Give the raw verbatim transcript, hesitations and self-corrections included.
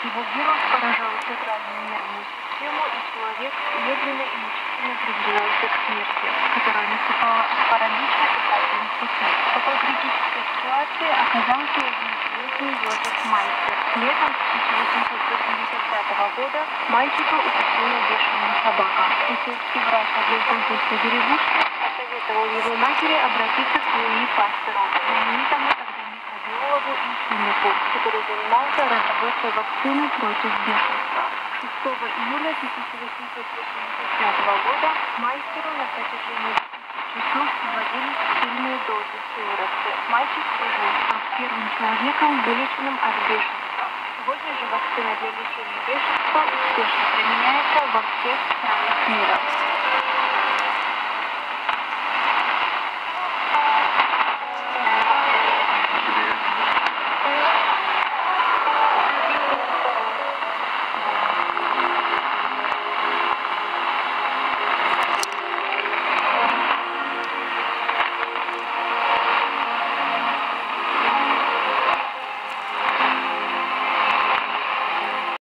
Его вирус поражал центральную нервную систему, и человек медленно и мучительно приближался к смерти, которая наступала от паралича дыхательных путей. В такой критической ситуации оказался и одиннадцатилетний Йозеф Майстер. Летом тысяча восемьсот восемьдесят пятого года мальчика укусила бешеная собака. Соседский врач Адельфонской деревушки посоветовал его матери обратиться к Луи Пастеру, знаменитому тогда микробиологу и химику, который занимался разработкой вакцины против бешенства. шестого июля тысяча восемьсот восемьдесят пятого года Майстеру на протяжении десяти часов вводились сильные дозы сыворотки. Мальчик ожил, став первым человеком, вылеченным от бешенства. Сегодня же вакцина для лечения бешенства успешно применяется во всех странах мира.